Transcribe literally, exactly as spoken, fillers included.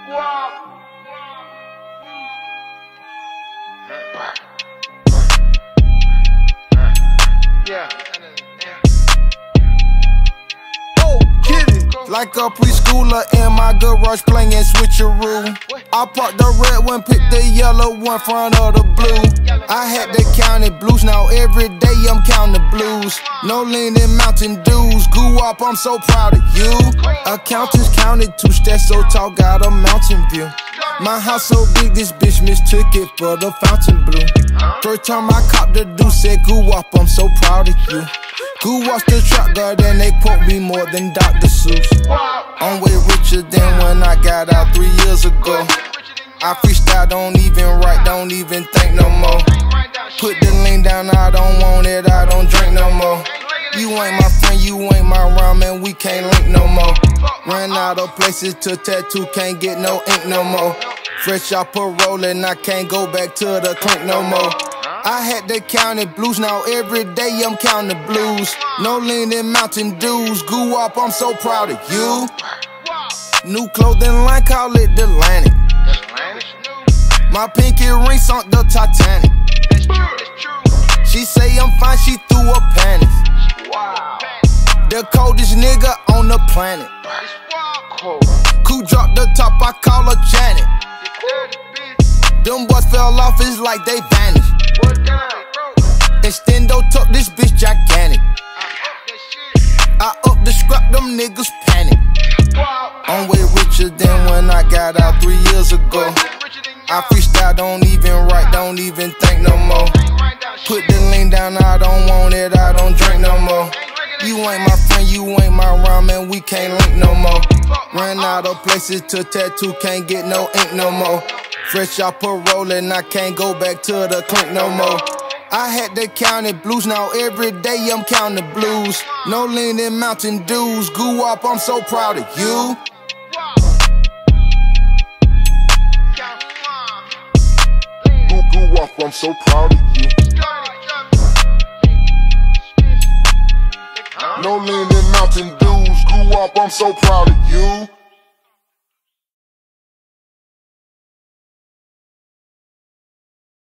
Yeah. Oh, get it. Like a preschooler in my garage playing switcheroo. I parked the red one, picked the yellow one, front of the blue. I had to count it blues, now every day I'm counting blues. No lean in Mountain Dews, goo up, I'm so proud of you. Accountants counted two steps so tall, got a mountain view. My house so big, this bitch mistook it for the fountain blue. First time I copped the deuce, said goo up, I'm so proud of you. Goo watch the trap guard and they quote me more than Doctor Seuss. I'm way richer than when I got out three years ago. I freestyle, don't even write, don't even think no more. Put the lean down, I don't want it, I don't drink no more. You ain't my friend, you ain't my rhyme, and we can't link no more. Ran out of places to tattoo, can't get no ink no more. Fresh off parole and I can't go back to the clink no more. I had to count it blues, now every day I'm counting the blues. No lean in Mountain Dews, goo up, I'm so proud of you. New clothing line, call it the Atlantic. My pinky ring sunk the Titanic. She say I'm fine, she threw her panties. The coldest nigga on the planet. Cool drop the top, I call her Janet. Them boys fell off, it's like they vanished. Extendo took this bitch gigantic. I up the scrap, them niggas panic. I'm way richer than when I got out three years ago. I freestyle, don't even write, don't even think no more. Put the lean down, I don't want it, I don't drink no more. You ain't my friend, you ain't my rhyme, and we can't link no more. Ran out of places to tattoo, can't get no ink no more. Fresh off parole and I can't go back to the clink no more. I had to count it blues, now every day I'm counting the blues. No lean in Mountain Dews, goo up, I'm so proud of you. Goo goo up, I'm so proud of you. No lean in Mountain Dews, goo up, I'm so proud of you.